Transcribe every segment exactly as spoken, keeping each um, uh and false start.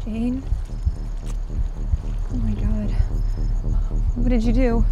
Jane? Oh my God. What did you do?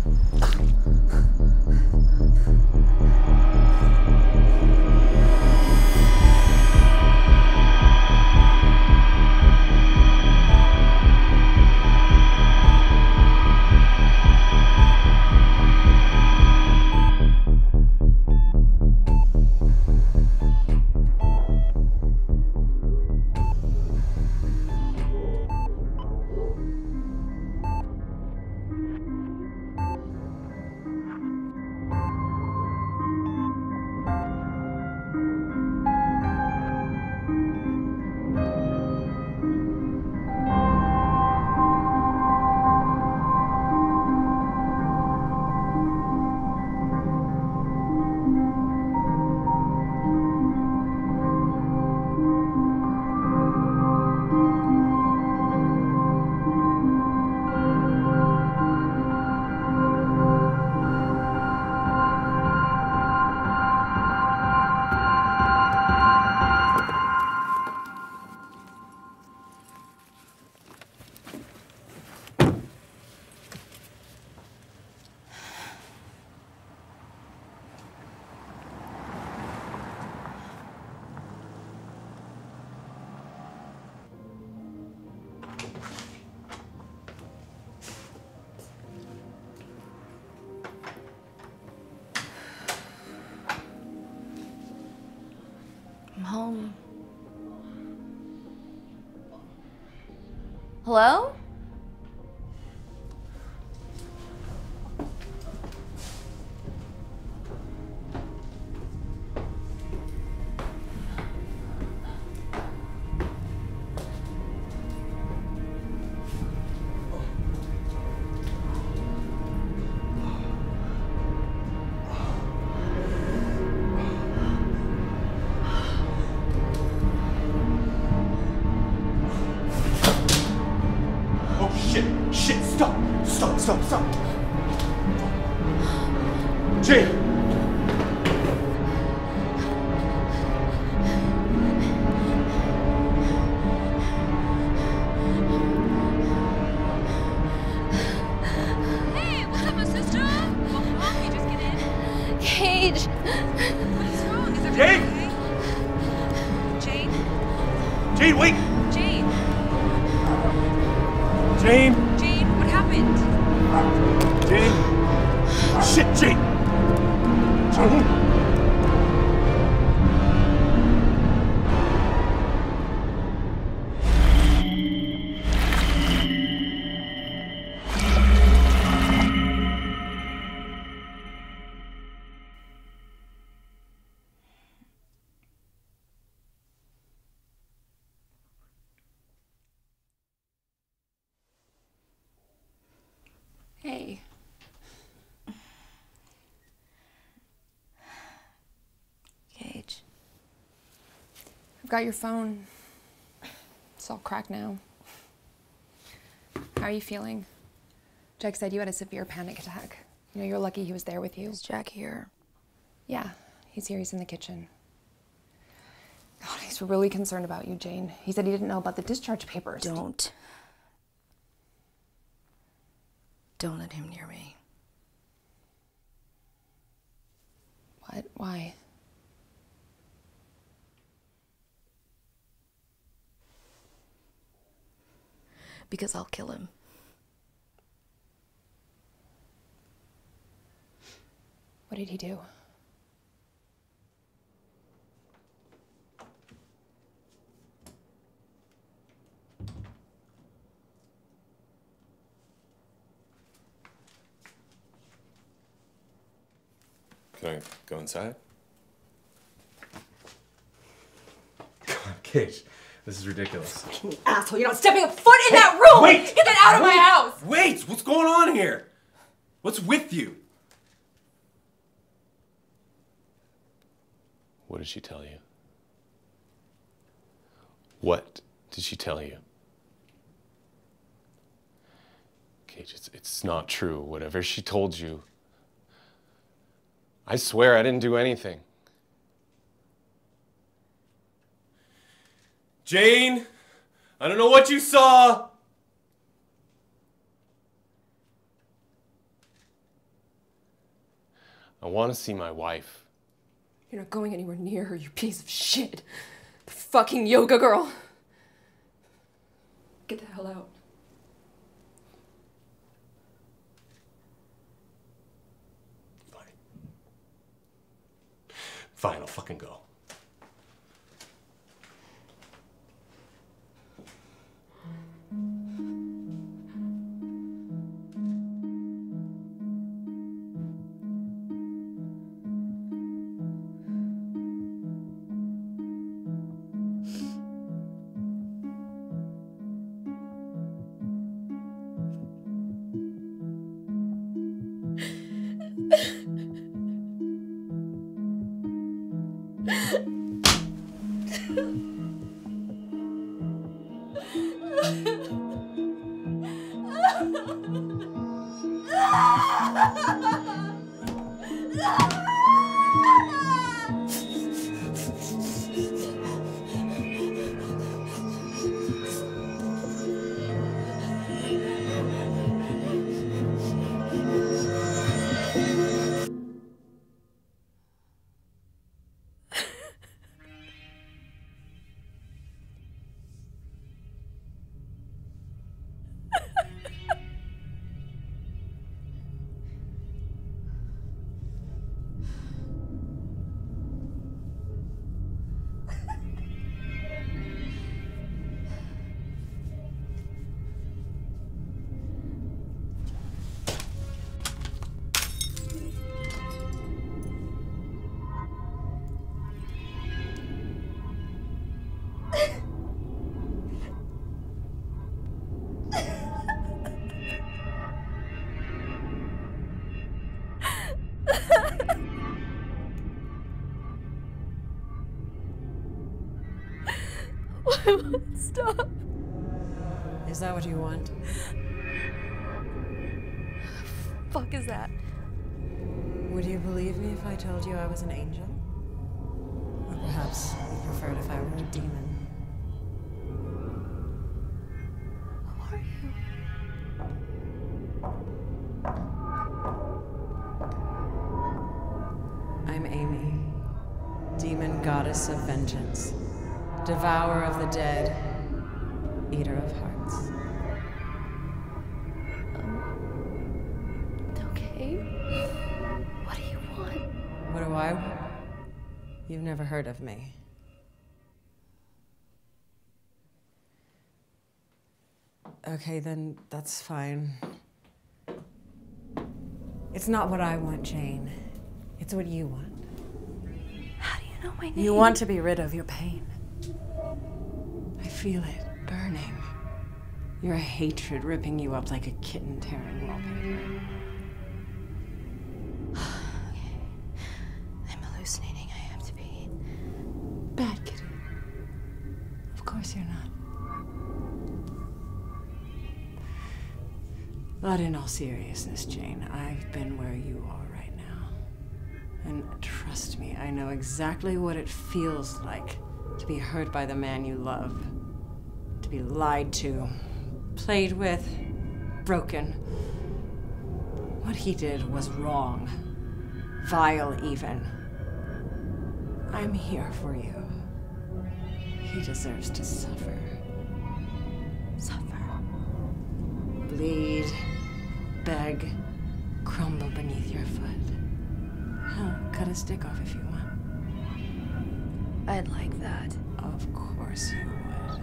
I'm home. Hello? Shit! Shit! Stop! Stop! Stop! Stop! Jane! Hey, what's up, my sister? What's wrong? You just get in? Cage! What is wrong? Is everything okay? Jane? Jane, wait! Jane? Jane! Jane, what happened? Jane! Shit, Jane! Jane! Hey. Cage. I've got your phone. It's all cracked now. How are you feeling? Jack said you had a severe panic attack. You know, you're lucky he was there with you. Is Jack here? Yeah, he's here. He's in the kitchen. God, he's really concerned about you, Jane. He said he didn't know about the discharge papers. Don't. Don't let him near me. What? Why? Because I'll kill him. What did he do? Can I go inside? God, Cage, this is ridiculous. You asshole, you're not stepping a foot in that room! Wait! Get that out of Wait! my house! Wait! What's going on here? What's with you? What did she tell you? What did she tell you? Cage, it's, it's not true. Whatever she told you, I swear I didn't do anything. Jane, I don't know what you saw! I want to see my wife. You're not going anywhere near her, you piece of shit. The fucking yoga girl. Get the hell out. Fine. Fine, I'll fucking go. I won't stop. Is that what you want? Fuck is that? Would you believe me if I told you I was an angel? Or perhaps you preferred if I were a demon? Who are you? I'm Amy, demon goddess of vengeance, devourer of the dead, eater of hearts. Um, okay. What do you want? What do I want? You've never heard of me. Okay, then that's fine. It's not what I want, Jane. It's what you want. How do you know my name? You want to be rid of your pain. I feel it burning. Your hatred ripping you up like a kitten tearing wallpaper. I'm hallucinating. I have to be. Bad kitty. Of course you're not. But in all seriousness, Jane, I've been where you are right now. And trust me, I know exactly what it feels like to be hurt by the man you love. To be lied to, played with, broken. What he did was wrong. Vile, even. I'm here for you. He deserves to suffer. Suffer. Bleed, beg, crumble beneath your foot. Hell, cut a stick off if you want. I'd like that. Of course you would.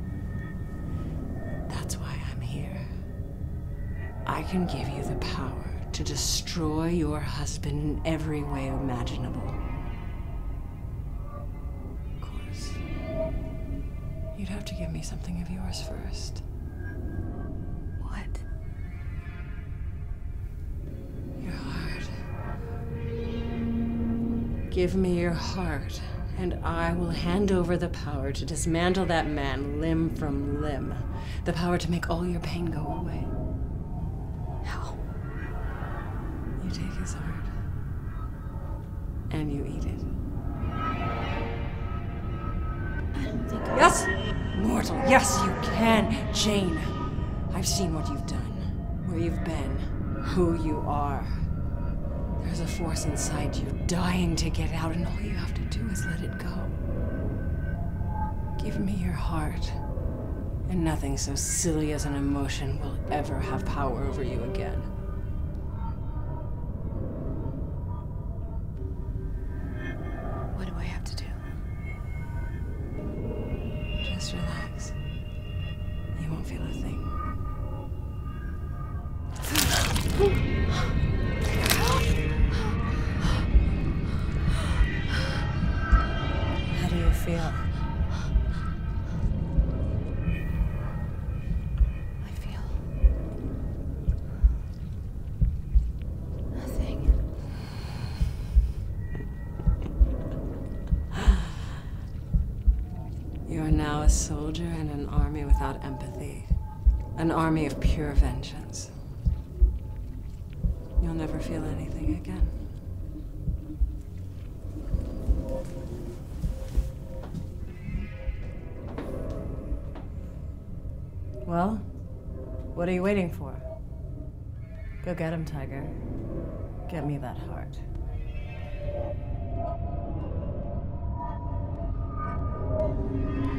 That's why I'm here. I can give you the power to destroy your husband in every way imaginable. Of course. You'd have to give me something of yours first. What? Your heart. Give me your heart, and I will hand over the power to dismantle that man limb from limb. The power to make all your pain go away. How? You take his heart, and you eat it. I don't think. Yes! mortal. Yes, you can, Jane. I've seen what you've done, where you've been, who you are. There's a force inside you dying to get out, and all you have to do is let it go. Give me your heart, and nothing so silly as an emotion will ever have power over you again. What do I have to do? Just relax. You won't feel a thing. How do you feel? I feel nothing. You are now a soldier in an army without empathy. An army of pure vengeance. You'll never feel anything again. Well, what are you waiting for? Go get him, Tiger. Get me that heart.